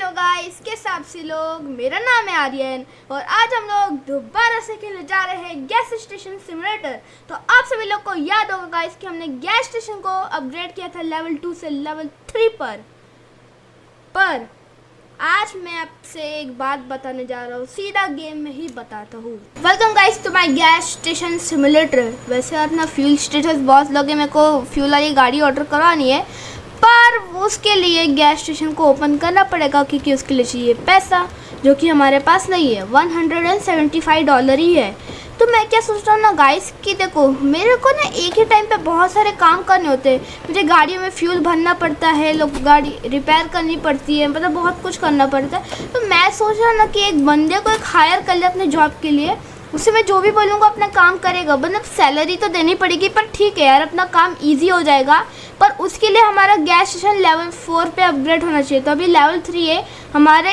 Hello guys, कैसे आप सभी लोग। मेरा नाम है आर्यन और आज हम लोग दोबारा से खेलने जा रहे हैं गैस स्टेशन सिमुलेटर। तो आप सभी लोग को याद होगा गाइस कि हमने गैस स्टेशन को अपग्रेड किया था लेवल 2 से लेवल 3 पर आज मैं आपसे एक बात बताने जा रहा हूँ, सीधा गेम में ही बताता हूँ। Welcome guys to my gas station simulator. वैसे अपना फ्यूल स्टेटस बहुत लोग, मेरे को फ्यूल वाली गाड़ी ऑर्डर करवानी है, पर उसके लिए गैस स्टेशन को ओपन करना पड़ेगा क्योंकि उसके लिए चाहिए पैसा, जो कि हमारे पास नहीं है। $175 ही है। तो मैं क्या सोच रहा हूँ ना गाइस कि देखो, मेरे को ना एक ही टाइम पे बहुत सारे काम करने होते हैं। मुझे गाड़ियों में फ्यूल भरना पड़ता है, लोग गाड़ी रिपेयर करनी पड़ती है, मतलब बहुत कुछ करना पड़ता है। तो मैं सोच रहा हूँ ना कि एक बंदे को एक हायर कर ले अपने जॉब के लिए, उससे मैं जो भी बोलूँगा अपना काम करेगा। मतलब सैलरी तो देनी पड़ेगी, पर ठीक है यार, अपना काम ईजी हो जाएगा। पर उसके लिए हमारा गैस स्टेशन लेवल 4 पे अपग्रेड होना चाहिए। तो अभी लेवल 3 है, हमारे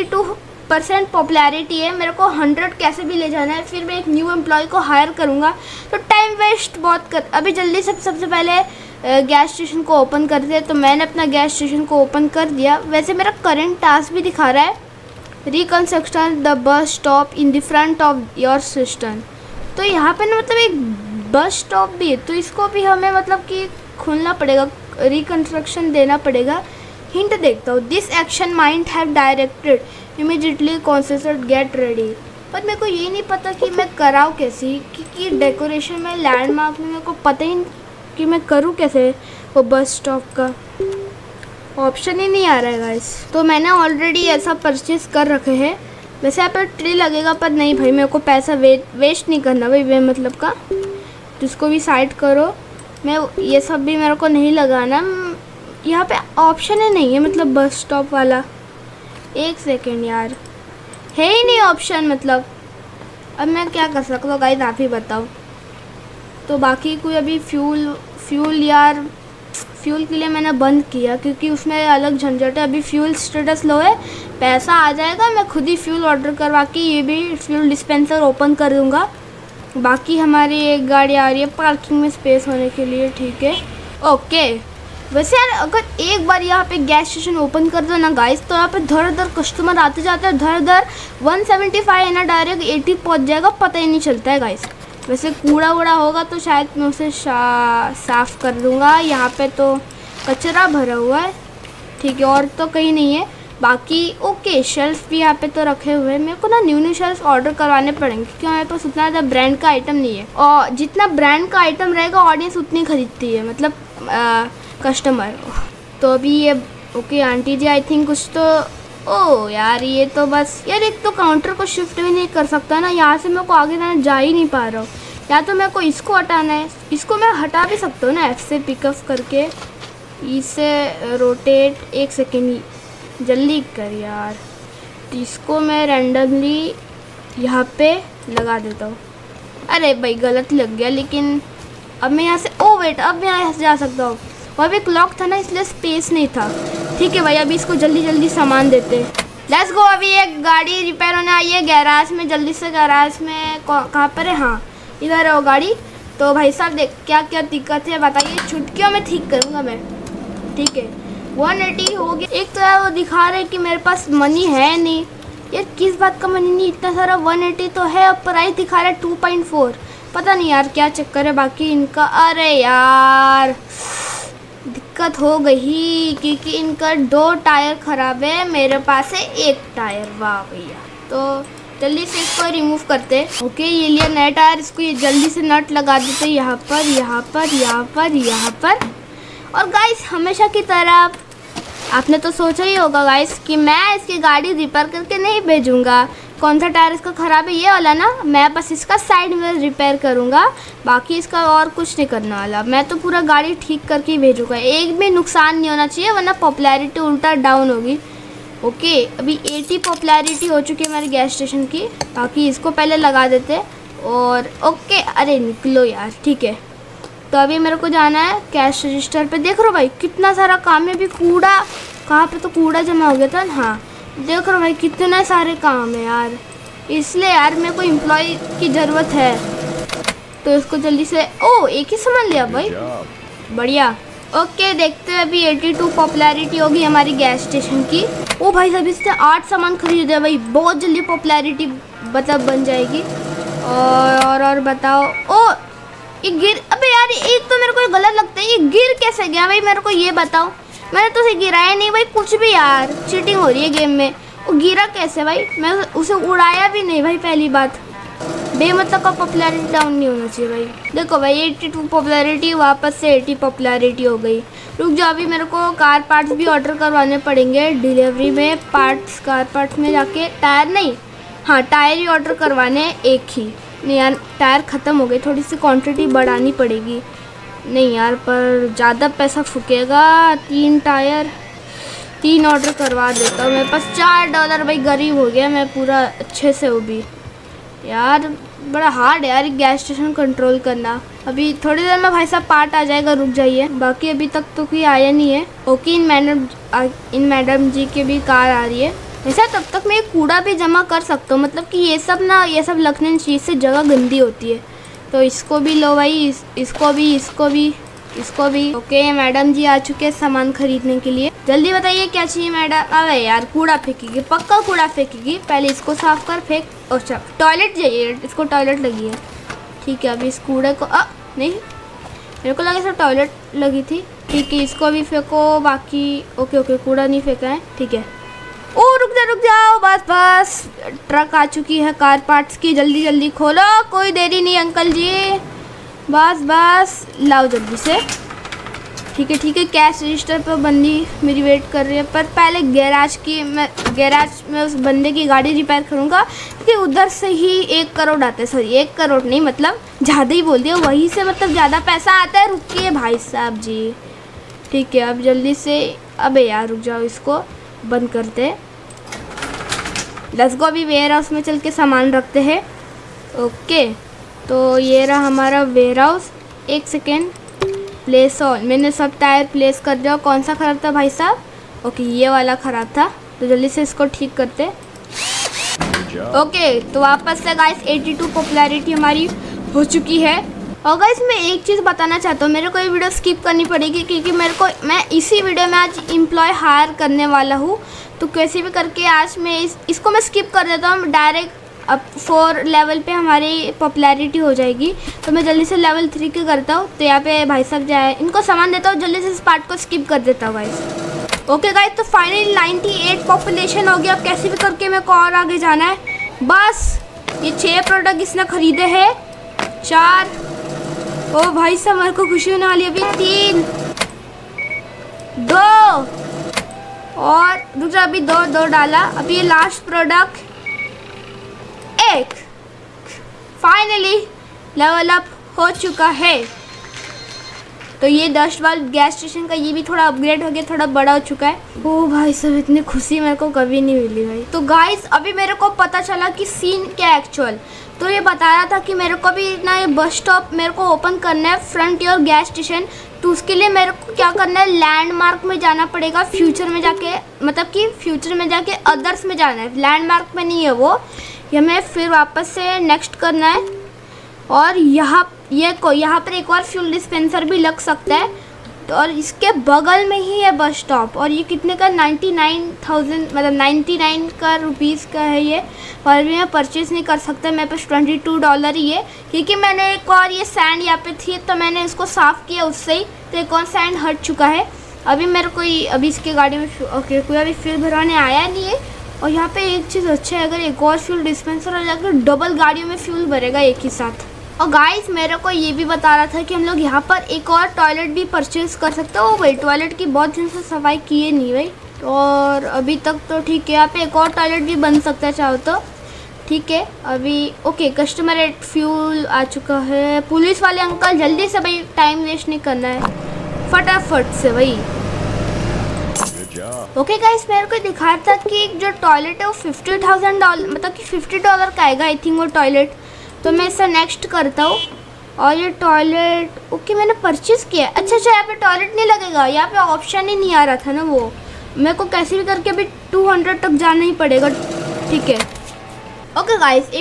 82% पॉपुलैरिटी है। मेरे को 100 कैसे भी ले जाना है, फिर मैं एक न्यू एम्प्लॉय को हायर करूँगा। तो टाइम वेस्ट बहुत कर। अभी जल्दी से सबसे पहले गैस स्टेशन को ओपन करते हैं। तो मैंने अपना गैस स्टेशन को ओपन कर दिया। वैसे मेरा करंट टास्क भी दिखा रहा है, reconstruction the bus stop in the front of your system. तो यहाँ पे ना मतलब एक बस स्टॉप भी है, तो इसको भी हमें मतलब कि खोलना पड़ेगा, रिकंस्ट्रक्शन देना पड़ेगा। हिंट देखता हूँ, this action mind have directed immediately concentrate get ready. पर मेरे को ये नहीं पता कि मैं कराऊँ कैसे, क्योंकि डेकोरेशन में लैंडमार्क में मेरे को पता ही नहीं कि मैं करूँ कैसे। वो बस स्टॉप का ऑप्शन ही नहीं आ रहा है गाइस। तो मैंने ऑलरेडी ऐसा परचेज कर रखे हैं। वैसे यहाँ पर ट्री लगेगा, पर नहीं भाई, मेरे को पैसा वेस्ट नहीं करना भाई, वे मतलब का। जिसको भी साइड करो, मैं ये सब भी मेरे को नहीं लगाना। यहाँ पे ऑप्शन ही नहीं है, मतलब बस स्टॉप वाला। एक सेकेंड यार, है ही नहीं ऑप्शन। मतलब अब मैं क्या कर सकता हूँ गाइस, आप ही बताओ। तो बाकी कोई अभी फ्यूल यार, फ्यूल के लिए मैंने बंद किया क्योंकि उसमें अलग झंझट है। अभी फ्यूल स्टेटस लो है, पैसा आ जाएगा, मैं खुद ही फ्यूल ऑर्डर करवा के ये भी फ्यूल डिस्पेंसर ओपन कर दूँगा। बाकी हमारी एक गाड़ी आ रही है पार्किंग में स्पेस होने के लिए, ठीक है ओके। वैसे यार, अगर एक बार यहाँ पे गैस स्टेशन ओपन कर दो ना गाइस, तो यहाँ पे धर धर कस्टमर आते जाते हैं, धर धर 175 है ना, डायरेक्ट 80 पहुँच जाएगा, पता ही नहीं चलता है गाइस। वैसे कूड़ा वूड़ा होगा तो शायद मैं उसे साफ़ कर दूँगा। यहाँ पे तो कचरा भरा हुआ है, ठीक है, और तो कहीं नहीं है। बाकी ओके, शेल्फ भी यहाँ पे तो रखे हुए हैं। मेरे को ना न्यू शेल्फ ऑर्डर करवाने पड़ेंगे क्योंकि हमारे पास उतना ज़्यादा ब्रांड का आइटम नहीं है, और जितना ब्रांड का आइटम रहेगा ऑडियंस उतनी खरीदती है, मतलब कस्टमर। तो अभी ये okay aunty ji, I think कुछ तो, ओ यार ये तो बस यार, एक तो काउंटर को शिफ्ट भी नहीं कर सकता ना, यहाँ से मेरे को आगे जाना जा ही नहीं पा रहा हूँ। या तो मेरे को इसको हटाना है, इसको मैं हटा भी सकता हूँ ना F से पिकअप करके, इसे रोटेट। एक सेकेंड जल्दी कर यार, इसको मैं रैंडमली यहाँ पे लगा देता हूँ। अरे भाई गलत लग गया, लेकिन अब मैं यहाँ से, ओ वेट, अब मैं यहाँ से जा सकता हूँ। वहाँ पे क्लॉक था ना, इसलिए स्पेस नहीं था। ठीक है भाई, अभी इसको जल्दी जल्दी सामान देते हैं। Let's go. अभी एक गाड़ी रिपेयर होने आई है गैराज में, जल्दी से गैराज में कहाँ पर है, हाँ इधर है वो गाड़ी। तो भाई साहब देख क्या क्या दिक्कत है बताइए, छुटकियों में ठीक करूँगा मैं, ठीक है। 180 हो गया। एक तो यार वो दिखा रहे कि मेरे पास मनी है नहीं यार, किस बात का मनी नहीं, इतना सारा 180 तो है, और प्राइस दिखा रहा है 2.4। पता नहीं यार क्या चक्कर है बाकी इनका। अरे यार दिक्कत हो गई क्योंकि इनका 2 टायर ख़राब है, मेरे पास है 1 टायर। वाह भैया, तो जल्दी से इसको रिमूव करते। ओके, ये लिया नया टायर, इसको ये जल्दी से नट लगा देते यहाँ पर, यहाँ पर, यहाँ पर, यहाँ पर। और गाइस हमेशा की तरह आपने तो सोचा ही होगा गाइस कि मैं इसकी गाड़ी रिपेयर करके नहीं भेजूंगा। कौन सा टायर इसका ख़राब है, ये वाला ना, मैं बस इसका साइड में रिपेयर करूंगा, बाकी इसका और कुछ नहीं करने वाला। मैं तो पूरा गाड़ी ठीक करके ही भेजूंगा, एक भी नुकसान नहीं होना चाहिए, वरना पॉपुलैरिटी उल्टा डाउन होगी। ओके, अभी 80 पॉपुलैरिटी हो चुकी है हमारे गैस स्टेशन की। बाकी इसको पहले लगा देते और ओके। अरे निकलो यार, ठीक है। तो अभी मेरे को जाना है कैश रजिस्टर पे। देख रहे हो भाई कितना सारा काम है। अभी कूड़ा, कहाँ पे तो कूड़ा जमा हो गया था ना, हाँ देख रहे हो भाई कितने सारे काम है यार, इसलिए यार मेरे को एम्प्लॉय की ज़रूरत है। तो इसको जल्दी से, ओ एक ही सामान लिया भाई, बढ़िया। ओके देखते हैं अभी 82 पॉपुलैरिटी होगी हमारी गैस स्टेशन की। ओ भाई साहब इससे 8 सामान खरीदे भाई, बहुत जल्दी पॉपुलैरिटी मतलब बन जाएगी। और बताओ। ओ ये गिर, अबे यार एक तो मेरे को गलत लगता है, ये गिर कैसे गया भाई मेरे को ये बताओ। मैंने तो उसे गिराया नहीं भाई कुछ भी यार, चीटिंग हो रही है गेम में। वो गिरा कैसे भाई, मैं उसे उड़ाया भी नहीं भाई। पहली बात बेमतलब का पॉपुलैरिटी डाउन नहीं होना चाहिए भाई। देखो भाई 82 पॉपुलैरिटी वापस से 80 पॉपुलैरिटी हो गई। रुक जाओ अभी मेरे को कार पार्ट्स भी ऑर्डर करवाने पड़ेंगे डिलीवरी में। पार्ट्स कार पार्ट्स में जाके टायर नहीं, हाँ टायर ही ऑर्डर करवाने एक ही। नहीं यार टायर ख़त्म हो गए, थोड़ी सी क्वांटिटी बढ़ानी पड़ेगी। नहीं यार पर ज़्यादा पैसा फूकेगा। 3 टायर 3 ऑर्डर करवा देता हूँ। मेरे पास $4 भाई, गरीब हो गया मैं पूरा अच्छे से। वो भी यार बड़ा हार्ड है यार गैस स्टेशन कंट्रोल करना। अभी थोड़ी देर में भाई साहब पार्ट आ जाएगा, रुक जाइए। बाकी अभी तक तो कोई आया नहीं है। ओके इन मैडम जी की भी कार आ रही है। वैसे तब तक मैं कूड़ा भी जमा कर सकता हूँ, मतलब कि ये सब लगने चीज़ से जगह गंदी होती है। तो इसको भी लो भाई, इसको भी। ओके मैडम जी आ चुके हैं सामान खरीदने के लिए। जल्दी बताइए क्या चाहिए मैडम। अरे यार कूड़ा फेंकेगी, पक्का कूड़ा फेंकेगी। पहले इसको साफ कर, फेंक। अच्छा टॉयलेट चाहिए, इसको टॉयलेट लगी है। ठीक है अभी इस कूड़े को नहीं, मेरे को लगा सब टॉयलेट लगी थी। ठीक है इसको भी फेंको। बाकी ओके कूड़ा नहीं फेंका है, ठीक है। ओ रुक जाओ बस ट्रक आ चुकी है कार पार्ट्स की। जल्दी खोलो, कोई देरी नहीं अंकल जी। बस लाओ जल्दी से। ठीक है कैश रजिस्टर पर बंदी मेरी वेट कर रही है। पर पहले गैराज में उस बंदे की गाड़ी रिपेयर करूँगा, क्योंकि उधर से ही 1 करोड़ आता है। सॉरी 1 करोड़ नहीं, मतलब ज़्यादा ही बोल दिया, वहीं से मतलब ज़्यादा पैसा आता है। रुकिए भाई साहब जी। ठीक है अब जल्दी से, अबे यार रुक जाओ, इसको बंद करते। लेट्स गो अभी वेयर हाउस में चल के सामान रखते हैं। ओके तो ये रहा हमारा warehouse. 1 second, place all. मैंने सब टायर प्लेस कर दिया। कौन सा ख़राब था भाई साहब? ओके ये वाला ख़राब था, तो जल्दी से इसको ठीक करते। ओके तो वापस से गाइस 82 पॉपुलैरिटी हमारी हो चुकी है। और गाइस मैं एक चीज़ बताना चाहता हूँ, मेरे को ये वीडियो स्किप करनी पड़ेगी क्योंकि मैं इसी वीडियो में आज एम्प्लॉय हायर करने वाला हूँ। तो कैसे भी करके आज मैं इसको मैं स्किप कर देता हूँ। डायरेक्ट अब 4 लेवल पे हमारी पॉपुलैरिटी हो जाएगी। तो मैं जल्दी से लेवल 3 के करता हूँ। तो यहाँ पे भाई साहब जाए, इनको सामान देता हूँ, जल्दी से इस पार्ट को स्किप कर देता हूँ गाइस। ओके गाइस तो फाइनली 98 पॉपुलेशन हो गया। अब कैसे भी करके मेरे को और आगे जाना है। बस ये 6 प्रोडक्ट इसने खरीदे हैं, 4। ओ भाई साहब मेरे को खुशी होने वाली है। अभी 3 2 और दूसरा अभी 2 डाला। अभी ये last product 1। Finally level up हो चुका है। तो ये 10 वाला गैस स्टेशन का ये भी थोड़ा अपग्रेड हो गया, थोड़ा बड़ा हो चुका है। ओ भाई साहब इतनी खुशी मेरे को कभी नहीं मिली भाई। तो गाइस अभी मेरे को पता चला कि सीन क्या एक्चुअल। तो ये बता रहा था कि मेरे को भी ना ये बस स्टॉप मेरे को ओपन करना है, फ्रंटियर गैस स्टेशन। तो उसके लिए मेरे को क्या करना है, लैंडमार्क में जाना पड़ेगा। फ्यूचर में जाके, मतलब कि फ्यूचर में जाके अदर्स में जाना है, लैंडमार्क में नहीं है वो। ये हमें फिर वापस से नेक्स्ट करना है। और यहाँ पर एक और फ्यूल डिस्पेंसर भी लग सकता है। तो और इसके बगल में ही है बस स्टॉप। और ये कितने का 99,000 मतलब 99 का रुपीज़ का है ये। और भी मैं परचेज़ नहीं कर सकता, मेरे पास $22 ही है। क्योंकि मैंने एक और ये सैंड यहाँ पे थी तो मैंने इसको साफ़ किया उससे ही, तो एक और सैंड हट चुका है। अभी मेरे को अभी इसके गाड़ी में ओके कोई अभी फ्यूल भरवाने आया नहीं है। और यहाँ पे एक चीज़ अच्छा है, अगर एक और फ्यूल डिस्पेंसर हो जाकर डबल गाड़ियों में फ्यूल भरेगा एक ही साथ। और गाइस मेरे को ये भी बता रहा था कि हम लोग यहाँ पर एक और टॉयलेट भी परचेज़ कर सकते हो। भाई टॉयलेट की बहुत दिन से सफाई किए नहीं भाई, और अभी तक तो ठीक है। यहाँ पे एक और टॉयलेट भी बन सकता है चाहो तो, ठीक है। अभी ओके कस्टमर एट फ्यूल आ चुका है। पुलिस वाले अंकल जल्दी से भाई, टाइम वेस्ट नहीं करना है, फटाफट से भाई। ओके गाइस मेरे को दिखाया था कि जो टॉयलेट है वो $50,000 मतलब कि $50 का आएगा आई थिंक वो टॉयलेट। तो मैं इसे नेक्स्ट करता हूँ। और ये टॉयलेट ओके मैंने परचेज़ किया। अच्छा यहाँ पे टॉयलेट नहीं लगेगा, यहाँ पे ऑप्शन ही नहीं आ रहा था ना वो। मेरे को कैसे भी करके अभी 200 तक जाना ही पड़ेगा, ठीक है। ओके गाइस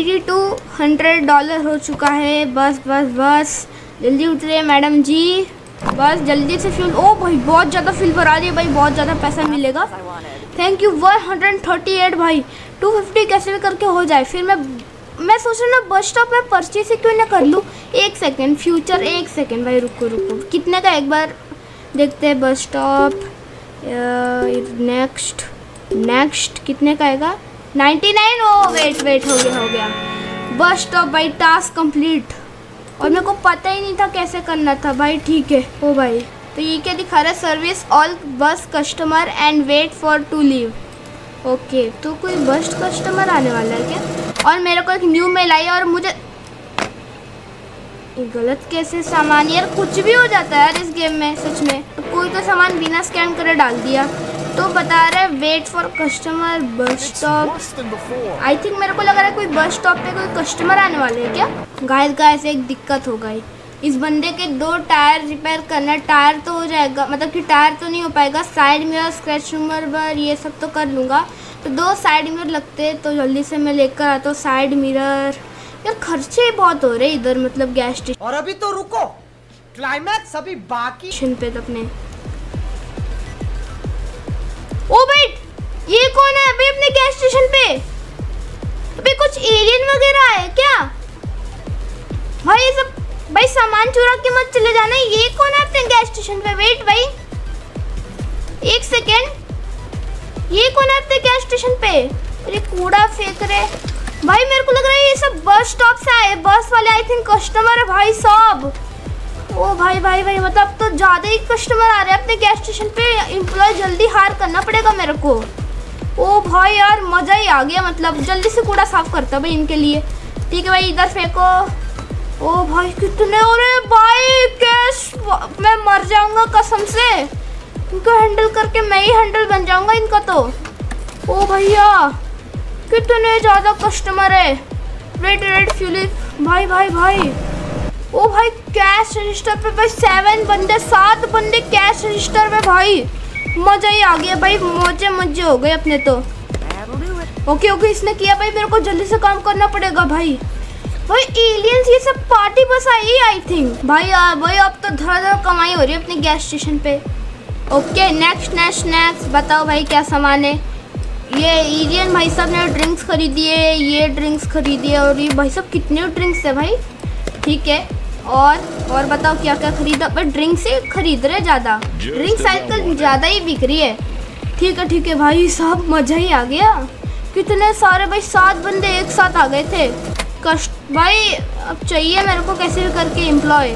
$8200 हो चुका है। बस जल्दी उतरे मैडम जी। बस जल्दी से फ्यूल। ओ भाई बहुत ज़्यादा फ्यूल भरा रही है भाई, बहुत ज़्यादा पैसा मिलेगा। थैंक यू 138 भाई। 250 कैसे भी करके हो जाए। फिर मैं सोच रहा ना बस स्टॉप में परचेज क्यों ना कर लूँ। एक सेकेंड फ्यूचर, एक सेकेंड भाई, रुको रुको, कितने का एक बार देखते हैं। बस स्टॉप नेक्स्ट कितने का आएगा? 99। ओ वेट हो गया बस स्टॉप भाई, टास्क कंप्लीट। और मेरे को पता ही नहीं था कैसे करना था भाई। ठीक है ओ भाई, तो ये क्या दिखा रहा है? Service all bus customer and wait for to leave. Okay, तो कोई बस कस्टमर आने वाला है क्या? और मेरे को एक न्यू मेल आई और मुझे गलत कैसे सामान, यार कुछ भी हो जाता है यार इस गेम में सच में। कोई तो सामान बिना स्कैन करे डाल दिया। तो बता रहा है wait for customer bus stop. I think मेरे को लग रहा है कोई बस स्टॉप पे कोई कस्टमर आने वाले हैं क्या। गाइस एक दिक्कत हो गई। इस बंदे के 2 टायर रिपेयर करना। टायर तो हो जाएगा, मतलब कि टायर तो नहीं हो पाएगा। साइड मिरर, स्क्रैच रिमूवर, ये सब तो कर लूँगा। तो 2 साइड मिरर लगते, तो जल्दी से मैं लेकर आता हूँ साइड मिरर। यार खर्चे बहुत हो रहे इधर, मतलब गैस स्टेशन। और अभी तो रुको, क्लाइमैक्स अभी बाकी पे तो अपने। ओ वेट, ये कौन है अभी अपने गैस स्टेशन पे? अभी कुछ एलियन वगैरह है क्या भाई? ये सब भाई सामान चुरा के मत चले जाना। ये कौन है अपने गैस स्टेशन पे? वेट भाई एक सेकेंड, ये कौन है अपने गैस स्टेशन पे? अरे कूड़ा फेंक रहे भाई। मेरे को लग रहा है ये सब बस स्टॉप से आए, बस वाले आई थिंक कस्टमर है भाई साहब। ओ भाई मतलब तो ज़्यादा ही कस्टमर आ रहे हैं अपने गैस स्टेशन पे। एम्प्लॉय जल्दी हायर करना पड़ेगा मेरे को। ओ भाई यार मज़ा ही आ गया, मतलब जल्दी से कूड़ा साफ करता भाई इनके लिए। ठीक है भाई, इधर फेंको। ओ भाई कितने हो रहे भाई कैश, मैं मर जाऊंगा कसम से। इनको हैंडल करके मैं ही हैंडल बन जाऊंगा इनका तो। ओ भैया कितने ज़्यादा कस्टमर है। रेड फ्यूल भाई। ओ भाई कैश रजिस्टर पे भाई 7 बंदे कैश रजिस्टर पे भाई। मज़ा ही आ गया भाई, मजे हो गए अपने तो। ओके इसने किया भाई। मेरे को जल्दी से काम करना पड़ेगा भाई। एलियंस ये सब पार्टी बस आई आई थिंक भाई। अब तो धड़ कमाई हो रही है अपने गैस स्टेशन पे। ओके नेक्स्ट बताओ भाई क्या सामान है। ये एलियन भाई साहब ने ड्रिंक्स खरीदी है, ये ड्रिंक्स खरीदी है, और ये भाई साहब कितने ड्रिंक्स है भाई। ठीक है, और बताओ क्या क्या खरीदा। पर ड्रिंक से खरीद रहे ज़्यादा, ड्रिंक साइकिल ज़्यादा ही बिक रही है। ठीक है भाई साहब, मज़ा ही आ गया। कितने सारे भाई 7 बंदे एक साथ आ गए थे। भाई अब चाहिए मेरे को कैसे भी करके एम्प्लॉय।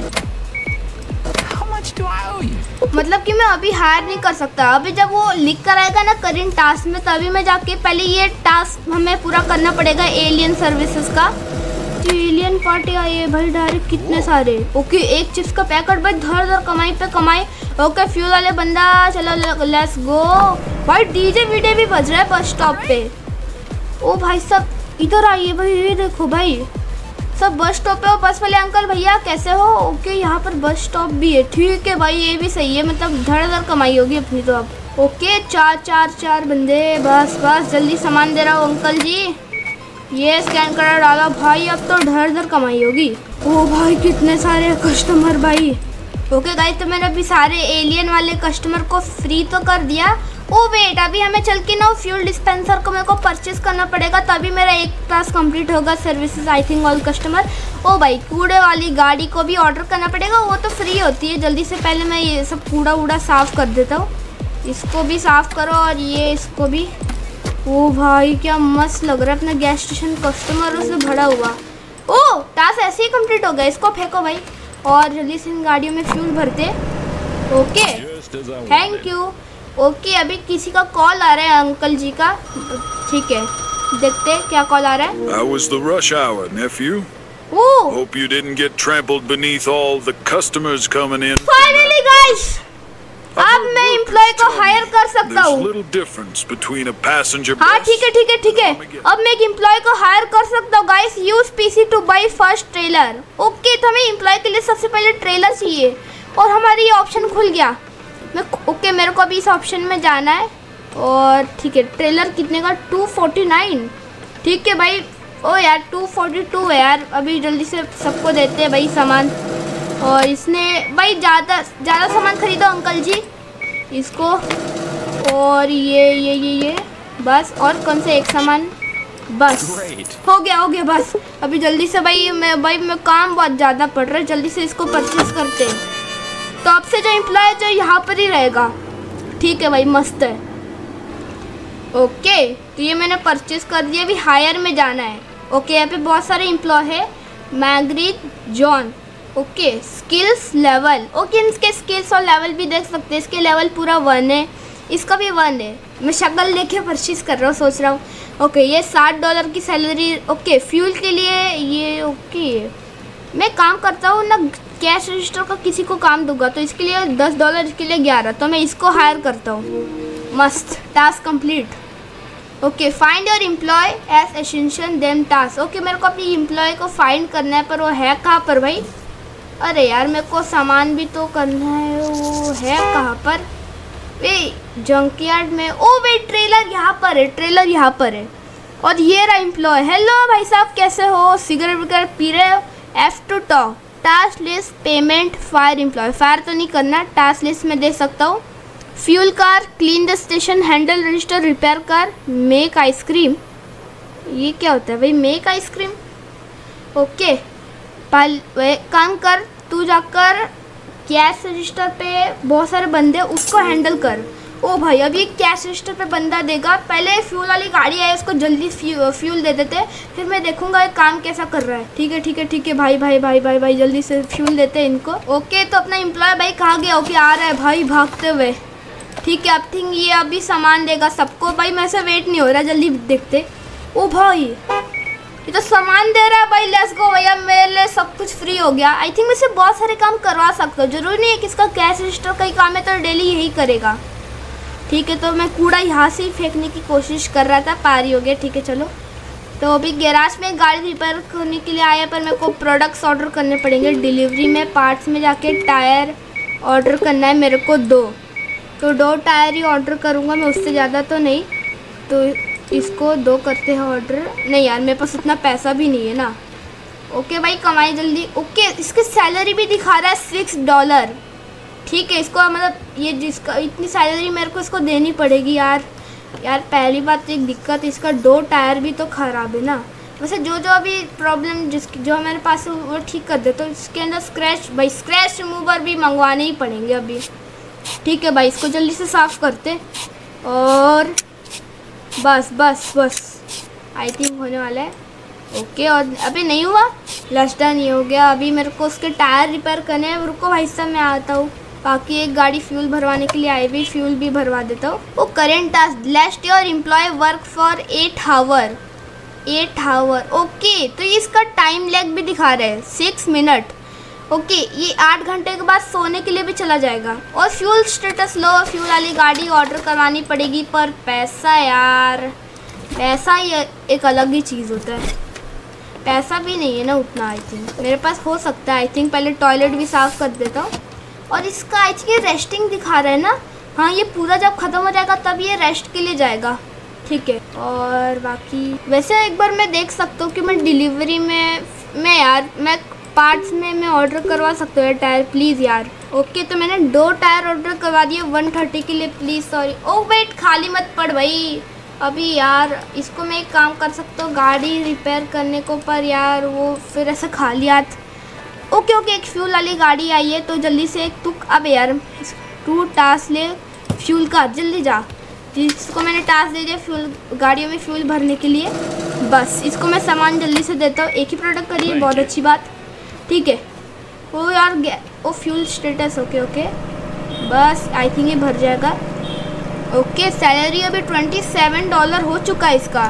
मतलब कि मैं अभी हायर नहीं कर सकता। अभी जब वो लिख कर आएगा ना करेंट टास्क में, तभी मैं जाके पहले ये टास्क हमें पूरा करना पड़ेगा एलियन सर्विसेज का। एलियन पार्टी आई है भाई डायरेक्ट, कितने सारे। ओके एक चिप्स का पैकेट भाई, धर कमाई पे कमाई। ओके फ्यूल वाले बंदा, चलो लेट्स गो भाई। डीजे वीडियो भी बज रहा है बस स्टॉप पे। ओ भाई सब इधर आइए भाई, ये देखो भाई सब बस स्टॉप पे हो। बस वाले अंकल भैया कैसे हो? ओके यहाँ पर बस स्टॉप भी है। ठीक है भाई, ये भी सही है, मतलब धड़ कमाई होगी अपनी तो अब। ओके चार बंदे, बस जल्दी सामान दे रहा हूँ अंकल जी। ये स्कैन करा डाला भाई, अब तो धड़ कमाई होगी। ओ भाई कितने सारे कस्टमर भाई। ओके गाइस, तो मैंने अभी सारे एलियन वाले कस्टमर को फ्री तो कर दिया। ओ वेट, अभी हमें चल के ना फ्यूल डिस्पेंसर को मेरे को परचेस करना पड़ेगा, तभी मेरा एक टास्क कंप्लीट होगा। Services I think all customer. ओ भाई कूड़े वाली गाड़ी को भी ऑर्डर करना पड़ेगा, वो तो फ्री होती है। जल्दी से पहले मैं ये सब कूड़ा साफ़ कर देता हूँ। इसको भी साफ़ करो और ये इसको भी। ओ भाई क्या मस्त लग रहा है अपना गैस स्टेशन कस्टमरों से भरा हुआ। ओ टास्क ऐसे ही कंप्लीट हो गया। इसको फेंको भाई और जल्दी से इन गाड़ियों में फ्यूल भरते। Okay thank you. ओके अभी किसी का कॉल आ रहा है अंकल जी का। ठीक है देखते क्या कॉल आ रहा है। How was the rush hour, nephew? Oh. Hope you didn't get trampled beneath all the customers coming in. Finally guys, अब मैं एम्प्लॉय को हायर कर सकता हूँ। हाँ ठीक है। अब मैं एक एम्प्लॉय को हायर कर सकता हूँ guys. Use PC to buy first trailer. Okay तो हमें एम्प्लॉय के लिए सबसे पहले ट्रेलर चाहिए और हमारा ये ऑप्शन खुल गया। ओके मेरे को अभी इस ऑप्शन में जाना है और ठीक है ट्रेलर कितने का 249। ठीक है भाई। ओ यार 242 है यार। अभी जल्दी से सबको देते हैं भाई सामान। और इसने भाई ज़्यादा सामान खरीदो अंकल जी इसको। और ये बस, और कौन से एक सामान, बस हो गया बस। अभी जल्दी से भाई मैं काम बहुत ज़्यादा पड़ रहा है, जल्दी से इसको परचेज करते हैं। तो अब से जो एम्प्लॉय जो यहाँ पर ही रहेगा, ठीक है भाई, मस्त है। ओके, तो ये मैंने परचेज कर दिया। अभी हायर में जाना है। ओके, यहाँ पे बहुत सारे एम्प्लॉय है। मैग्रीथ John, okay, skills level, okay, इसके स्किल्स और लेवल भी देख सकते हैं। इसके लेवल पूरा 1 है, इसका भी 1 है। मैं शक्ल देख के परचेज कर रहा हूँ, सोच रहा हूँ। ओके, ये $60 की सैलरी। ओके, फ्यूल के लिए ये, ओके, मैं काम करता हूँ ना कैश रजिस्टर का, किसी को काम दूंगा तो इसके लिए $10, इसके लिए 11, तो मैं इसको हायर करता हूँ। मस्त, task complete. Okay, find your employ as essential them task. Okay, मेरे को अपनी एम्प्लॉय को फाइंड करना है, पर वो है कहाँ पर भाई? अरे यार, मेरे को सामान भी तो करना है, वो है कहाँ पर? वे जंकयार्ड में। ओ वे, ट्रेलर यहाँ पर है, ट्रेलर यहाँ पर है। और ये रहा एम्प्लॉय। हेलो भाई साहब, कैसे हो? सिगरेट वगैरह पी रहे हो? F2 talk, task list, payment, fire employ. Fire तो नहीं करना, टास्क लिस्ट में दे सकता हूँ। Fuel car, clean the station, handle register, repair car, make ice cream. ये क्या होता है भाई, मेक आइसक्रीम? ओके, काम कर, तू जाकर कैश रजिस्टर पे बहुत सारे बंदे, उसको हैंडल कर। ओ भाई, अभी एक कैश रजिस्टर पे बंदा देगा। पहले फ्यूल वाली गाड़ी है, उसको जल्दी फ्यूल दे देते, फिर मैं देखूंगा ये काम कैसा कर रहा है। ठीक है भाई, जल्दी से फ्यूल देते हैं इनको। ओके, तो अपना एम्प्लॉय भाई कहाँ गया? ओके, आ रहा है भाई भागते हुए। ठीक है, अब थिंक ये अभी सामान देगा सबको। भाई मेरे से वेट नहीं हो रहा, जल्दी देखते। ओ भाई, ये तो सामान दे रहा है भाई। लेट्स गो भैया, मेरे लिए सब कुछ फ्री हो गया। आई थिंक मैं इससे बहुत सारे काम करवा सकता हूँ, जरूरी नहीं है कि इसका कैश रजिस्टर का ही काम है तो डेली यही करेगा। ठीक है, तो मैं कूड़ा यहाँ से ही फेंकने की कोशिश कर रहा था, पारी हो गया। ठीक है, चलो। तो अभी गैराज में गाड़ी रिपेयर करने के लिए आया, पर मेरे को प्रोडक्ट्स ऑर्डर करने पड़ेंगे। डिलीवरी में पार्ट्स में जाके टायर ऑर्डर करना है मेरे को 2, तो 2 टायर ही ऑर्डर करूँगा मैं, उससे ज़्यादा तो नहीं। तो इसको 2 करते हैं ऑर्डर। नहीं यार, मेरे पास उतना पैसा भी नहीं है ना। ओके भाई, कमाई जल्दी। ओके, इसकी सैलरी भी दिखा रहा है $6। ठीक है, इसको मतलब ये जिसका इतनी सैलरी मेरे को इसको देनी पड़ेगी यार। पहली बात तो एक दिक्कत, इसका 2 टायर भी तो ख़राब है ना। वैसे जो अभी प्रॉब्लम जो हमारे पास है वो ठीक कर दे। तो इसके अंदर स्क्रैच रिमूवर भी मंगवाने ही पड़ेंगे अभी। ठीक है भाई, इसको जल्दी से साफ़ करते। और बस आई थिंक होने वाला है। ओके, और अभी नहीं हुआ, लास्ट डन ये हो गया। अभी मेरे को उसके टायर रिपेयर करने हैं। रुको भाई साहब, मैं आता हूँ। बाकी एक गाड़ी फ्यूल भरवाने के लिए आई हुई, फ्यूल भी भरवा देता हूँ। वो current task, let your employ work for 8 hour. Okay, तो इसका टाइम लैग भी दिखा रहा है 6 मिनट। ओके, ये 8 घंटे के बाद सोने के लिए भी चला जाएगा। और फ्यूल स्टेटस लो, फ्यूल वाली गाड़ी ऑर्डर करवानी पड़ेगी, पर पैसा यार, पैसा ये एक अलग ही चीज़ होता है। पैसा भी नहीं है ना उतना। आई थिंक मेरे पास हो सकता है। आई थिंक पहले टॉयलेट भी साफ़ कर देता हूँ। और इसका आई थिंक ये रेस्टिंग दिखा रहा है ना। हाँ, ये पूरा जब ख़त्म हो जाएगा तब ये रेस्ट के लिए जाएगा। ठीक है, और बाकी वैसे एक बार मैं देख सकता हूँ कि मैं डिलीवरी में मैं पार्ट्स में मैं ऑर्डर करवा सकता हूँ टायर, प्लीज़ यार। ओके, तो मैंने 2 टायर ऑर्डर करवा दिए 130 के लिए, प्लीज़ सॉरी। ओ वेट, खाली मत पड़ भाई अभी यार। इसको मैं एक काम कर सकता हूँ गाड़ी रिपेयर करने को, पर यार वो फिर ऐसे खाली हाथ। ओके, एक फ्यूल वाली गाड़ी आई है, तो जल्दी से एक तुक। अब यार 2 टास्क ले फ्यूल का, जल्दी जा। जिसको मैंने टास्क दे दिया फ्यूल गाड़ियों में फ्यूल भरने के लिए, बस इसको मैं सामान जल्दी से देता हूँ। एक ही प्रोडक्ट करिए, बहुत अच्छी बात। ठीक है, ओ यार ओ फ्यूल स्टेटस। ओके, बस आई थिंक ये भर जाएगा। ओके, सैलरी अभी $27 हो चुका है इसका।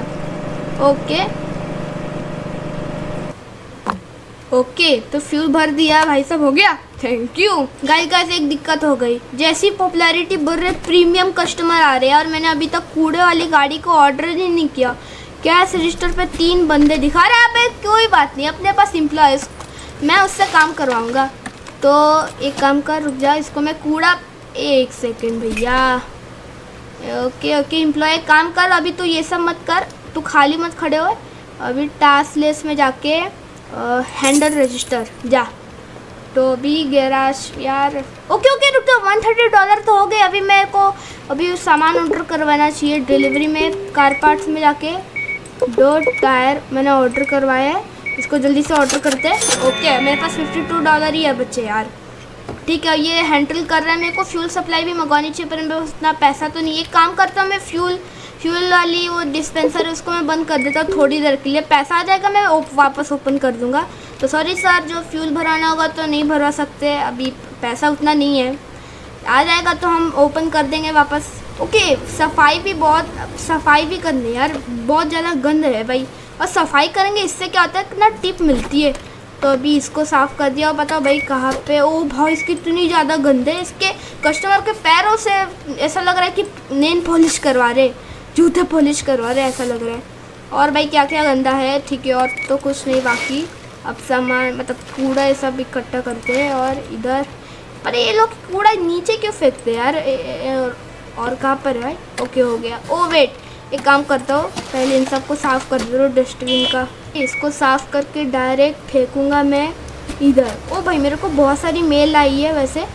ओके, तो फ्यूल भर दिया भाई साहब, हो गया। Thank you. गाइस एक दिक्कत हो गई, जैसी पॉपुलैरिटी बढ़ रही, प्रीमियम कस्टमर आ रहे हैं और मैंने अभी तक कूड़े वाली गाड़ी को ऑर्डर ही नहीं किया। कैश रजिस्टर पे 3 बंदे दिखा रहे हैं। अब कोई बात नहीं, अपने पास एम्प्लॉयज़, मैं उससे काम करवाऊँगा। तो एक काम कर, रुक जा, इसको मैं कूड़ा, 1 सेकेंड भैया। ओके, एम्प्लॉय काम कर, अभी तो ये सब मत कर, तू खाली मत खड़े हो। अभी टास्क लिस्ट में जाके हैंडल रजिस्टर जा। तो अभी गैराज यार ओके रुक जाओ, $130 तो हो गए। अभी मेरे को अभी सामान ऑर्डर करवाना चाहिए डिलीवरी में। कार पार्ट्स में जाके 2 टायर मैंने ऑर्डर करवाया है, इसको जल्दी से ऑर्डर करते हैं। ओके मेरे पास $52 ही है बच्चे यार। ठीक है ये हैंडल कर रहा है। मेरे को फ्यूल सप्लाई भी मंगवानी चाहिए पर मेरे पास उतना पैसा तो नहीं है। एक काम करता हूँ मैं फ्यूल वाली वो डिस्पेंसर है उसको मैं बंद कर देता हूँ थोड़ी देर के लिए। पैसा आ जाएगा मैं वापस ओपन कर दूँगा। तो सॉरी सर, जो फ्यूल भराना होगा तो नहीं भरवा सकते, अभी पैसा उतना नहीं है। आ जाएगा तो हम ओपन कर देंगे वापस। ओके सफाई भी करनी है यार, बहुत ज़्यादा गंद है भाई। और सफाई करेंगे इससे क्या होता है ना, टिप मिलती है। तो अभी इसको साफ़ कर दिया और बताओ भाई कहाँ पे। ओ भाई इसकी इतनी ज़्यादा गंद है, इसके कस्टमर के पैरों से ऐसा लग रहा है कि नेल पॉलिश करवा रहे, जूते पॉलिश करवा रहे ऐसा लग रहा है। और भाई क्या क्या गंदा है। ठीक है और तो कुछ नहीं बाकी। अब सामान मतलब कूड़ा ये सब इकट्ठा करते हैं। और इधर पर ये लोग कूड़ा नीचे क्यों फेंकते हैं यार। और कहाँ पर है। ओके हो गया। ओ वेट एक काम करता हूँ, पहले इन सबको साफ़ कर दो डस्टबिन का। इसको साफ़ करके डायरेक्ट फेंकूँगा मैं इधर। ओ भाई मेरे को बहुत सारी मेल आई है वैसे।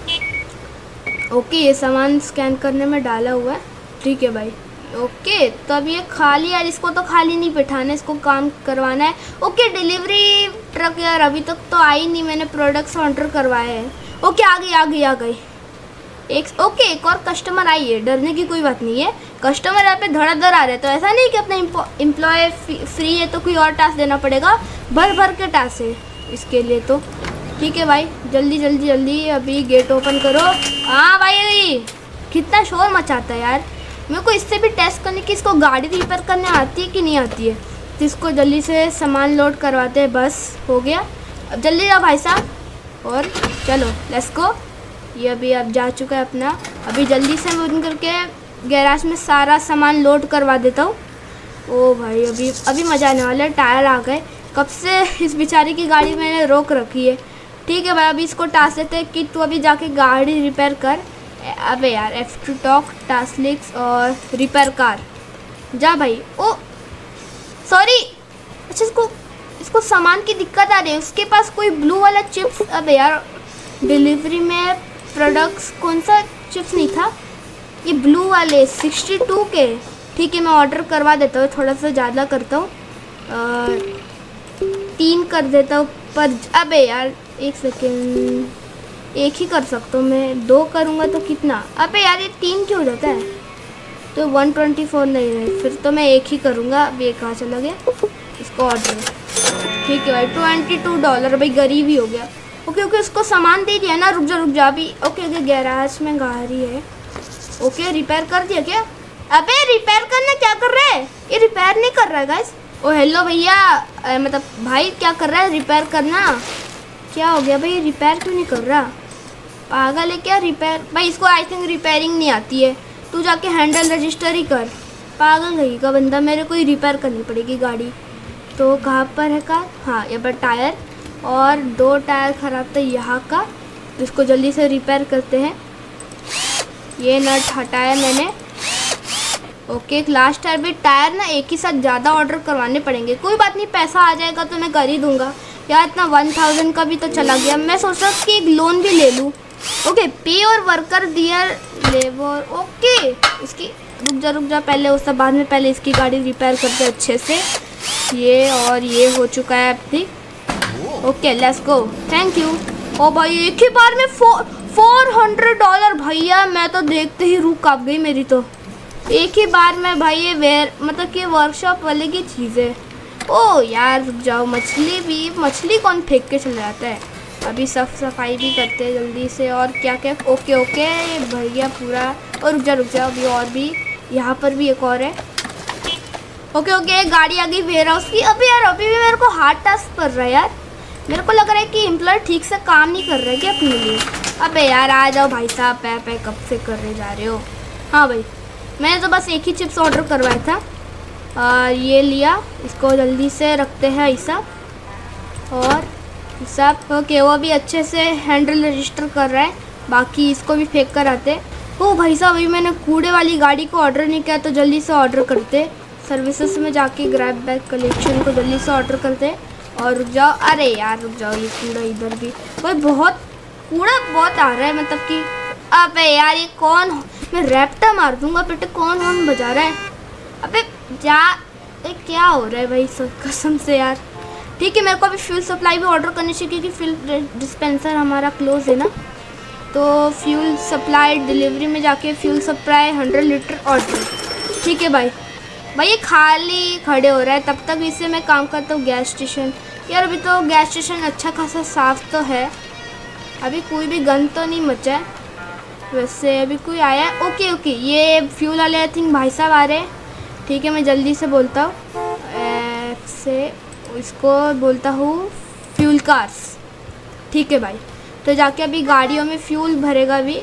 ओके ये सामान स्कैन करने में डाला हुआ है। ठीक है भाई। ओके तो अब ये खाली यार, इसको तो खाली नहीं बिठाना, इसको काम करवाना है। ओके डिलीवरी ट्रक यार अभी तक तो आई नहीं, मैंने प्रोडक्ट्स ऑर्डर करवाए हैं। ओके आ गई एक और कस्टमर आई है, डरने की कोई बात नहीं है। कस्टमर यहाँ पे धड़ाधड़ आ रहे हैं तो ऐसा नहीं कि अपना एम्प्लॉय फ्री है तो कोई और टास्क देना पड़ेगा, भर के टास्क है इसके लिए तो। ठीक है भाई जल्दी अभी गेट ओपन करो। हाँ भाई कितना शोर मचाता है यार। मेरे को इससे भी टेस्ट करने की इसको गाड़ी रिपेयर करने आती है कि नहीं आती है। तो इसको जल्दी से सामान लोड करवाते हैं। बस हो गया, अब जल्दी जाओ भाई साहब और चलो लेट्स गो। ये अभी अब जा चुका है अपना। अभी जल्दी से मैं करके गैराज में सारा सामान लोड करवा देता हूँ। ओ भाई अभी मज़ा आने वाला है। टायर आ गए, कब से इस बेचारे की गाड़ी मैंने रोक रखी है। ठीक है भाई अभी इसको टास्क देते हैं कि तू अभी जाके गाड़ी रिपेयर कर। अबे यार F2 टॉक टास्लिक्स और रिपेयर कार जा भाई। ओ सॉरी, अच्छा इसको सामान की दिक्कत आ रही है, उसके पास कोई ब्लू वाला चिप्स। अबे यार डिलीवरी में प्रोडक्ट्स कौन सा चिप्स नहीं था, ये ब्लू वाले 62 के। ठीक है मैं ऑर्डर करवा देता हूँ, थोड़ा सा ज़्यादा करता हूँ, 3 कर देता हूँ पर। अबे यार एक सेकेंड, एक ही कर सकता हूँ मैं, 2 करूँगा तो कितना। अबे यार ये 3 क्यों हो जाता है। तो 124 नहीं रहे, फिर तो मैं एक ही करूँगा। अब ये कहाँ चला गया, इसको ऑर्डर। ठीक है भाई $22 भाई गरीब ही हो गया। ओके उसको सामान दे दिया ना। रुक जा अभी। ओके गैराज में गाड़ी है। ओके रिपेयर कर दिया क्या। अबे रिपेयर करना क्या कर रहा है, ये रिपेयर नहीं कर रहा है गाइस। ओ हेलो भैया, मतलब भाई क्या कर रहा है, रिपेयर करना। क्या हो गया भाई, रिपेयर क्यों नहीं कर रहा, पागल है क्या। रिपेयर भाई इसको आई थिंक रिपेयरिंग नहीं आती है, तू जाके हैंडल रजिस्टर ही कर। पागल गई का बंदा, मेरे को ही रिपेयर करनी पड़ेगी गाड़ी। तो कहाँ पर है कार, हाँ यहाँ पर टायर, और 2 टायर ख़राब था यहाँ का, इसको जल्दी से रिपेयर करते हैं। ये नट हटाया मैंने। ओके एक लास्ट टायर भी। टायर ना एक ही साथ ज़्यादा ऑर्डर करवाने पड़ेंगे, कोई बात नहीं, पैसा आ जाएगा तो मैं कर ही दूँगा यार। इतना 1000 का भी तो चला गया। मैं सोच रहा हूँ कि एक लोन भी ले लूँ। ओके पे और वर्कर दियर लेबर। ओके इसकी रुक जा पहले, उस बाद में पहले इसकी गाड़ी रिपेयर करते अच्छे से। ये और ये हो चुका है अब ठीक। Okay let's go, thank you. ओ भाई एक ही बार में $400 भैया, मैं तो देखते ही रूह कांप गई मेरी तो। एक ही बार में भाई ये मतलब कि वर्कशॉप वाले की चीज़ें। ओ यार रुक जाओ, मछली कौन फेंक के चला जाता है। अभी सफाई भी करते हैं जल्दी से। और क्या ओके भैया पूरा। और रुक जा अभी और भी, यहाँ पर भी एक और है। ओके गाड़ी आ गई वेयर हाउस की। अभी यार अभी भी मेरे को हार्ड टास्क कर रहा है यार, मेरे को लग रहा है कि एम्प्लॉय ठीक से काम नहीं कर रहे क्या अपने लिए। अबे यार आ जाओ भाई साहब, पै कब से करने जा रहे हो। हाँ भाई मैंने तो बस एक ही चिप्स ऑर्डर करवाया था, ये लिया, इसको जल्दी से रखते हैं ऐसा। और सब ओके, वो भी अच्छे से हैंडल रजिस्टर कर रहा है, बाकी इसको भी फेंक कर आते। ओ भाई साहब अभी मैंने कूड़े वाली गाड़ी को ऑर्डर नहीं किया, तो जल्दी से ऑर्डर करते। सर्विसेज में जाके ग्रैब बैग कलेक्शन को जल्दी से ऑर्डर करते। और रुक जाओ, अरे यार रुक जाओ, ये कूड़ा इधर भी भाई बहुत कूड़ा बहुत आ रहा है, मतलब कि अबे यार ये कौन, मैं रैप्टा मार दूंगा बेटे, कौन हॉर्न बजा रहा है? अबे जा, क्या हो रहा है भाई सब कसम से यार। ठीक है, मेरे को अभी फ्यूल सप्लाई भी ऑर्डर करनी चाहिए क्योंकि फ्यूल डिस्पेंसर हमारा क्लोज है ना। तो फ्यूल सप्लाई डिलीवरी में जाके फ्यूल सप्लाई 100 लीटर ऑर्डर। ठीक है भाई, ये खाली खड़े हो रहा है, तब तक इससे मैं काम करता हूँ गैस स्टेशन। यार अभी तो गैस स्टेशन अच्छा खासा साफ तो है, अभी कोई भी गंद तो नहीं मचा है। वैसे अभी कोई आया है? ओके, ये फ्यूल वाले आई थिंक भाई साहब आ रहे हैं। ठीक है, मैं जल्दी से बोलता हूँ से, इसको बोलता हूँ फ्यूल कार्स। ठीक है भाई, तो जाके अभी गाड़ियों में फ्यूल भरेगा अभी।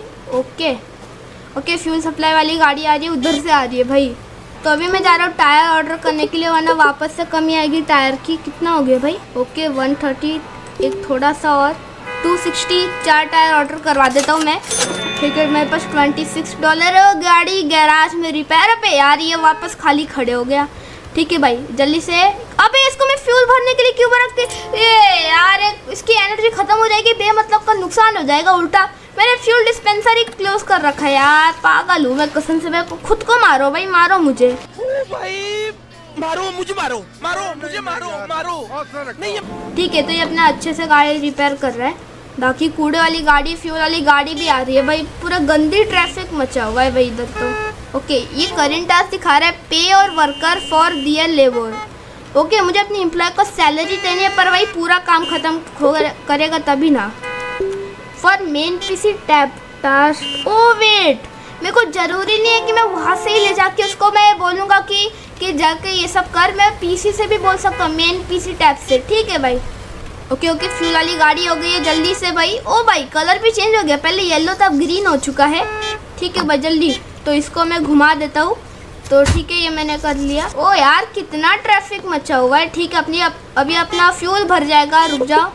ओके, फ्यूल सप्लाई वाली गाड़ी आ रही है, उधर से आ रही है भाई। तो अभी मैं जा रहा हूँ टायर ऑर्डर करने के लिए, वरना वापस से कमी आएगी टायर की। कितना हो गया भाई? ओके 130, एक थोड़ा सा और 260, 4 टायर ऑर्डर करवा देता हूँ मैं। ठीक है, मेरे पास $26 है। गाड़ी गैराज में रिपेयर पे यार, ये वापस खाली खड़े हो गया। ठीक है भाई, जल्दी से। अबे इसको मैं फ्यूल भरने के लिए क्यों रखती? ये यार इसकी एनर्जी खत्म हो जाएगी, बेमतलब का नुकसान हो जाएगा उल्टा। मैंने फ्यूल डिस्पेंसर ही क्लोज कर रखा है यार, पागल हूँ मैं कसम से। मैं खुद को मारो भाई, मारो मुझे। भाई मारो मुझे, मारो मुझे, मारो नहीं। ठीक है, तो ये अपना अच्छे से गाड़ी रिपेयर कर रहा है। बाकी कूड़े वाली गाड़ी, फ्यूल वाली गाड़ी भी आ रही है भाई। पूरा गंदी ट्रैफिक मचा हुआ है भाई इधर तो। ओके, ये करंट टास्क दिखा रहा है, पे और worker for their labour. Okay, मुझे अपनी एम्प्लॉय को सैलरी देनी है, पर भाई पूरा काम खत्म करेगा तभी ना। For main PC tab task. Oh wait, मेरे को ज़रूरी नहीं है कि मैं वहाँ से ही ले जाके उसको मैं बोलूँगा कि जाके ये सब कर। मैं पीसी से भी बोल सकता हूँ, मेन पीसी टैब से। ठीक है भाई। ओके, फ्यूल वाली गाड़ी हो गई है, जल्दी से भाई। ओ भाई, कलर भी चेंज हो गया, पहले येलो था अब ग्रीन हो चुका है। ठीक है भाई, जल्दी। तो इसको मैं घुमा देता हूँ। तो ठीक है, ये मैंने कर लिया। ओ यार कितना ट्रैफिक मचा हुआ है। ठीक है, अभी अपना फ्यूल भर जाएगा, रुक जाओ।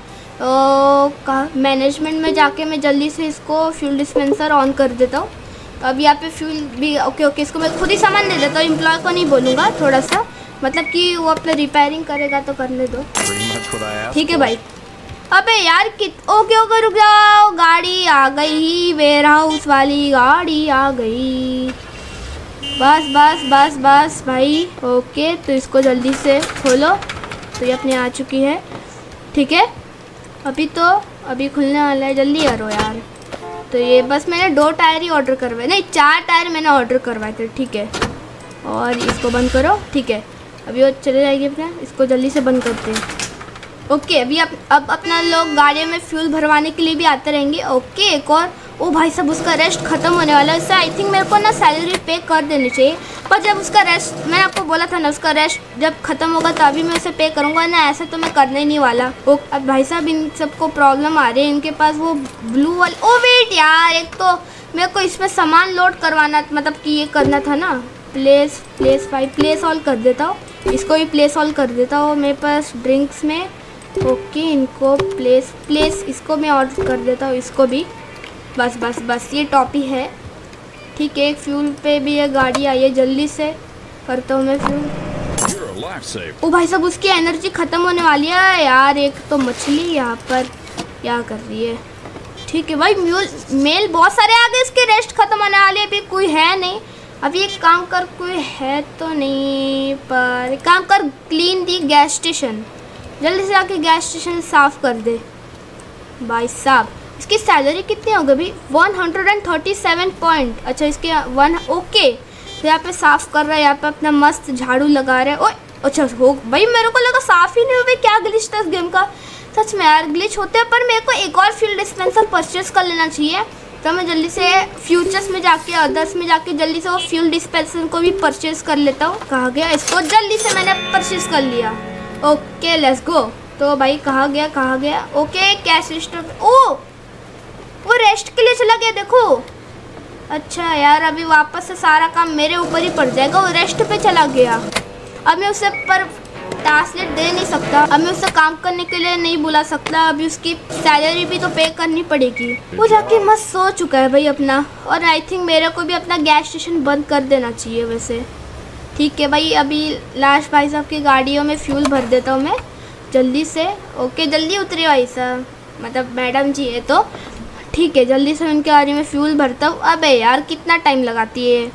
मैनेजमेंट में जाके मैं जल्दी से इसको फ्यूल डिस्पेंसर ऑन कर देता हूँ। तो अब यहाँ पे फ्यूल भी ओके, इसको मैं खुद ही सामान दे देता हूँ, एम्प्लॉय को नहीं बोलूँगा। थोड़ा सा मतलब कि वो अपना रिपेयरिंग करेगा तो करने दो। ठीक है भाई। अबे यार ओके रुक जाओ, गाड़ी आ गई, वेयर हाउस वाली गाड़ी आ गई। बस भाई। ओके, तो इसको जल्दी से खोलो। तो ये अपने आ चुकी है। ठीक है, अभी खुलने वाला है, जल्दी करो यार। तो ये बस मैंने 2 टायर ही ऑर्डर करवाए, नहीं 4 टायर मैंने ऑर्डर करवाए थे। ठीक है, और इसको बंद करो। ठीक है, अभी वो चले जाएगी अपने, इसको जल्दी से बंद करते हैं। ओके, अभी अब अपना लोग गाड़ियों में फ्यूल भरवाने के लिए भी आते रहेंगे। ओके, एक और। ओ भाई साहब, उसका रेस्ट ख़त्म होने वाला है। इससे आई थिंक मेरे को ना सैलरी पे कर देनी चाहिए, पर जब उसका रेस्ट, मैंने आपको बोला था ना, उसका रेस्ट जब ख़त्म होगा तभी मैं उसे पे करूँगा ना, ऐसा तो मैं करने ही नहीं वाला। ओ अब भाई साहब, इन सबको प्रॉब्लम आ रही है, इनके पास वो ब्लू वाली। ओ वेट यार, एक तो मेरे को इसमें सामान लोड करवाना, मतलब कि ये करना था ना। प्लेस ऑल कर देता हूँ, इसको भी प्लेस ऑल कर देता हूँ मेरे पास ड्रिंक्स में। ओके, इनको प्लेस इसको मैं ऑर्डर कर देता हूँ, इसको भी। बस ये टॉपी है। ठीक है, फ्यूल पे भी ये गाड़ी आई है, जल्दी से करता हूँ मैं फ्यूल। ओ भाई साहब, उसकी एनर्जी ख़त्म होने वाली है यार। एक तो मछली यहाँ पर क्या कर रही है। ठीक है भाई, मेल बहुत सारे आ गए, इसके रेस्ट ख़त्म होने वाले। अभी कोई है नहीं। अभी एक काम कर, कोई है तो नहीं, पर एक काम कर, क्लीन दी गैस स्टेशन। जल्दी से आके गैस स्टेशन साफ़ कर दे। भाई साहब, इसकी सैलरी कितनी हो गई भाई? 137 पॉइंट। अच्छा, इसके 1 ओके। तो यहाँ पे साफ़ कर रहा है, यहाँ पे अपना मस्त झाड़ू लगा रहा है। ओए अच्छा हो भाई, मेरे को लगा साफ़ ही नहीं हो भाई। क्या ग्लिच था इस गेम का, सच में यार ग्लिच होते हैं। पर मेरे को एक और फ्यूल डिस्पेंसर परचेस कर लेना चाहिए। तो मैं जल्दी से फ्यूचर्स में जाके, अदर्स में जाके जल्दी से वो फ्यूल डिस्पेंसर को भी परचेस कर लेता हूँ। कहाँ गया? इसको जल्दी से मैंने परचेस कर लिया। Okay, let's go. तो भाई कहाँ गया? Okay, cash register. ओ वो रेस्ट के लिए चला गया, देखो। अच्छा यार, अभी वापस से सारा काम मेरे ऊपर ही पड़ जाएगा। वो रेस्ट पे चला गया। अब मैं उसे पर टास्क दे नहीं सकता, अब मैं उससे काम करने के लिए नहीं बुला सकता। अभी उसकी सैलरी भी तो पे करनी पड़ेगी। वो जाके मस्त सो चुका है भाई अपना। और आई थिंक मेरे को भी अपना गैस स्टेशन बंद कर देना चाहिए वैसे। ठीक है भाई, अभी लास्ट भाई साहब की गाड़ियों में फ्यूल भर देता हूँ मैं जल्दी से। ओके, जल्दी उतरे भाई साहब, मतलब मैडम जी है तो। ठीक है, जल्दी से उनके गाड़ी में फ्यूल भरता हूँ। अबे यार कितना टाइम लगाती है।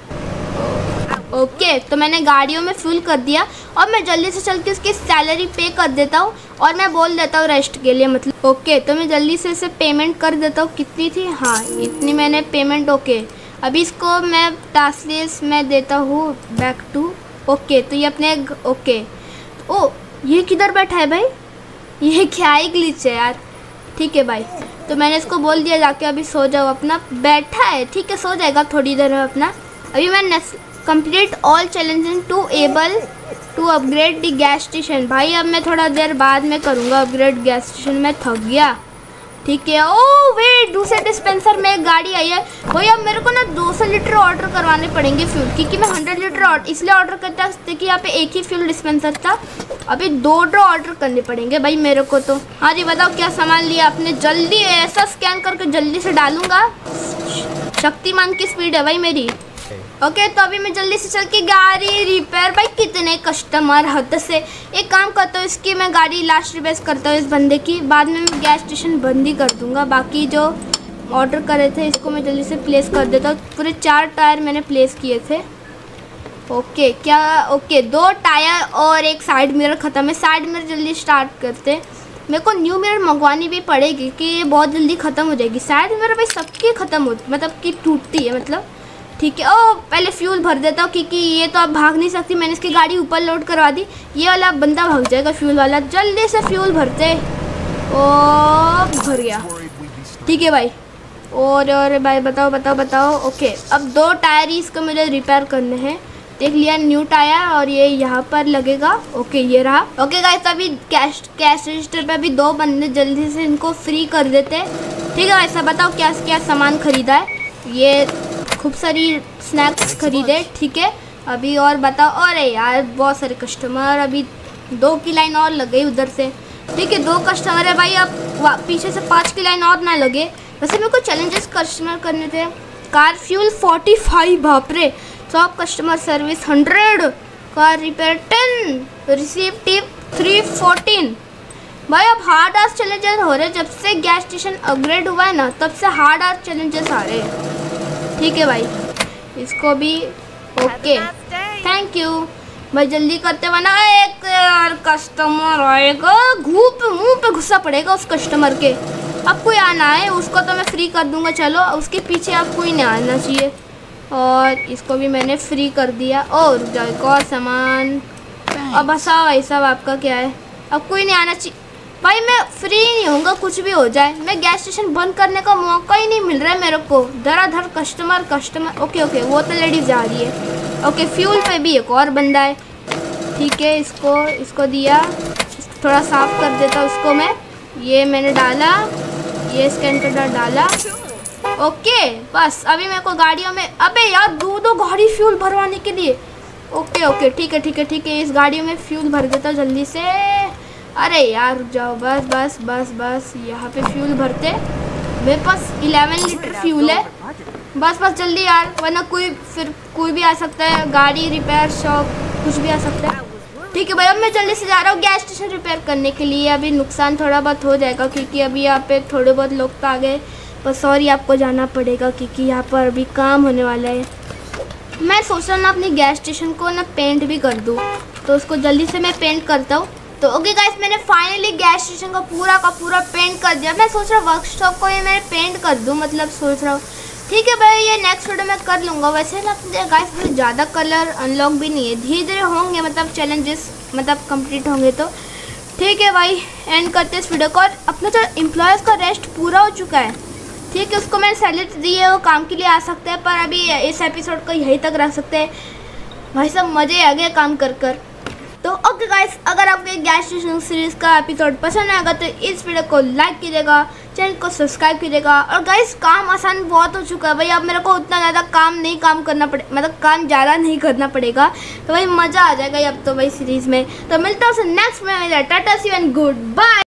ओके, तो मैंने गाड़ियों में फ्यूल कर दिया और मैं जल्दी से चल के उसकी सैलरी पे कर देता हूँ और मैं बोल देता हूँ रेस्ट के लिए, मतलब ओके। तो मैं जल्दी से इसे पेमेंट कर देता हूँ। कितनी थी? हाँ, इतनी मैंने पेमेंट। ओके, अभी इसको मैं टास्कलेस में देता हूँ बैक टू। ओके, तो ये अपने ओके। ओ, ये किधर बैठा है भाई? ये क्या ही ग्लिच है यार। ठीक है भाई, तो मैंने इसको बोल दिया जाके अभी सो जाओ अपना। बैठा है, ठीक है, सो जाएगा थोड़ी देर में अपना। अभी मैं complete all challenges to able to upgrade the gas station. भाई अब मैं थोड़ा देर बाद में करूँगा अपग्रेड गैस स्टेशन, में थक गया। ठीक है। ओ वेट, दूसरे डिस्पेंसर में एक गाड़ी आई है भाई। अब मेरे को ना 200 लीटर ऑर्डर करवाने पड़ेंगे फ्यूल, क्योंकि मैं 100 लीटर इसलिए ऑर्डर करता था कि यहाँ पे एक ही फ्यूल डिस्पेंसर था। अभी 2 ड्रॉ ऑर्डर करने पड़ेंगे भाई मेरे को तो। हाँ जी, बताओ क्या सामान लिया आपने? जल्दी ऐसा स्कैन करके जल्दी से डालूंगा। शक्तिमान की स्पीड है भाई मेरी। ओके, तो अभी मैं जल्दी से चल के गाड़ी रिपेयर। भाई कितने कस्टमर हद से। एक काम करता हूँ, इसकी मैं गाड़ी लास्ट रिपेयर करता हूँ इस बंदे की, बाद में मैं गैस स्टेशन बंद ही कर दूंगा। बाकी जो ऑर्डर करे थे इसको मैं जल्दी से प्लेस कर देता हूँ। पूरे 4 टायर मैंने प्लेस किए थे। ओके, क्या ओके, 2 टायर और एक साइड मिरर ख़त्म है। साइड मिरर जल्दी स्टार्ट करते। मेरे को न्यू मिरर मंगवानी भी पड़ेगी कि ये बहुत जल्दी ख़त्म हो जाएगी। साइड मिरर भाई सबकी ख़त्म होती, मतलब कि टूटती है, मतलब ठीक है। ओ पहले फ्यूल भर देता हूँ, क्योंकि ये तो अब भाग नहीं सकती। मैंने इसकी गाड़ी ऊपर लोड करवा दी। ये वाला बंदा भाग जाएगा फ्यूल वाला। जल्दी से फ्यूल भरते। ओ भर गया, ठीक है भाई। और भाई बताओ। ओके, अब 2 टायर ही इसको मुझे रिपेयर करने हैं। देख लिया, न्यू टायर, और ये यहाँ पर लगेगा। ओके, ये रहा। ओके गाइस, अभी कैश रजिस्टर पे अभी 2 बंदे, जल्दी से इनको फ्री कर देते। ठीक है भाई साहब, बताओ क्या क्या सामान खरीदा है? ये खूब सारी स्नैक्स खरीदे, ठीक है। अभी और बताओ। अरे यार बहुत सारे कस्टमर, अभी 2 की लाइन और लग गई उधर से। ठीक है, 2 कस्टमर है भाई। अब पीछे से 5 की लाइन और ना लगे। वैसे मेरे को चैलेंजेस कस्टमर करने थे। कार फ्यूल 45, बाप रे। Shop customer service 100, car repair 10, receive tip 314। भाई अब हार्ड आर्ट चैलेंजेस हो रहे। जब से गैस स्टेशन अपग्रेड हुआ है ना, तब से हार्ड आर्ट चैलेंजेस आ रहे हैं। ठीक है भाई, इसको भी ओके, थैंक यू भाई। जल्दी करते वरना एक कस्टमर आएगा, मुंह पे गुस्सा पड़ेगा उस कस्टमर के। अब कोई आना है, उसको तो मैं फ्री कर दूंगा। चलो, उसके पीछे अब कोई नहीं आना चाहिए। और इसको भी मैंने फ्री कर दिया। और एक और सामान। अब हंसा भाई साहब, आपका क्या है? अब कोई नहीं आना चाहिए भाई। मैं फ्री नहीं होऊंगा, कुछ भी हो जाए। मैं गैस स्टेशन बंद करने का मौका ही नहीं मिल रहा है मेरे को। धराधर कस्टमर। ओके, वो तो लेडीज जा रही है। ओके, फ्यूल पे भी एक और बंदा है। ठीक है, इसको दिया। थोड़ा साफ कर देता उसको मैं। ये मैंने डाला, ये स्कैन कर डाला। ओके, बस अभी मेरे को गाड़ियों में, अबे यार 2 गाड़ी फ्यूल भरवाने के लिए। ओके, ठीक है। इस गाड़ियों में फ्यूल भर देता जल्दी से। अरे यार रुक जाओ, बस यहाँ पे फ्यूल भरते। मेरे पास 11 लीटर फ्यूल है। बस जल्दी यार, वरना कोई भी आ सकता है। गाड़ी रिपेयर शॉप कुछ भी आ सकता है। ठीक है भाई, अब मैं जल्दी से जा रहा हूँ गैस स्टेशन रिपेयर करने के लिए। अभी नुकसान थोड़ा बहुत हो जाएगा, क्योंकि अभी यहाँ पे थोड़े बहुत लोग तो आ गए। पर सॉरी, आपको जाना पड़ेगा, क्योंकि यहाँ पर अभी काम होने वाला है। मैं सोच रहा हूँ ना अपनी गैस स्टेशन को ना पेंट भी कर दूँ, तो उसको जल्दी से मैं पेंट करता हूँ। तो ओके गाइस, मैंने फाइनली गैस स्टेशन का पूरा पेंट कर दिया। मैं सोच रहा हूँ वर्कशॉप को ये मैं पेंट कर दूँ, मतलब सोच रहा हूँ। ठीक है भाई, ये नेक्स्ट वीडियो में कर लूँगा। वैसे ना गाइस मुझे ज़्यादा कलर अनलॉक भी नहीं है, धीरे होंगे, मतलब चैलेंजेस मतलब कंप्लीट होंगे तो। ठीक है भाई, एंड करते इस वीडियो को। और अपना जो एम्प्लॉयज़ का रेस्ट पूरा हो चुका है, ठीक है, उसको मैंने सैलरी दी है, वो काम के लिए आ सकते हैं। पर अभी इस एपिसोड को यहीं तक रख सकते हैं। भाई सब मज़े आ गए काम कर। तो ओके गाइस, अगर आपको ये गैस स्टेशन सीरीज़ का एपिसोड पसंद आएगा तो इस वीडियो को लाइक कीजिएगा, चैनल को सब्सक्राइब कीजिएगा। और गाइस काम आसान बहुत हो चुका है भाई। अब मेरे को उतना ज़्यादा काम करना पड़े, मतलब काम ज़्यादा नहीं करना पड़ेगा। तो भाई मज़ा आ जाएगा अब तो भाई सीरीज़ में। तो मिलता हूँ नेक्स्ट में। Tata see and good bye.